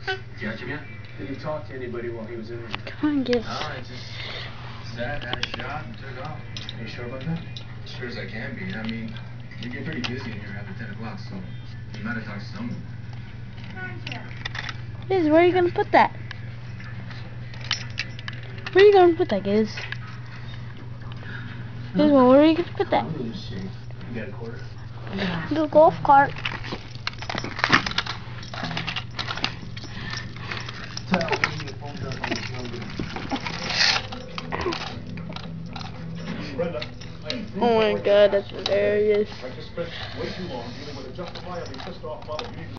Catch him yet? Did he talk to anybody while he was in there? Come on, Giz. No, I just sat, had a shot, and took off. Are you sure about that? As sure as I can be. I mean, we get pretty busy in here after 10 o'clock, so you might have talked to someone. Giz, where are you gonna put that? Where are you gonna put that, Giz? Gizmo, where are you gonna put that? You got a quarter? The golf cart. Oh my god, that's hilarious. I just spent way too long dealing with a justifiably pissed off mother.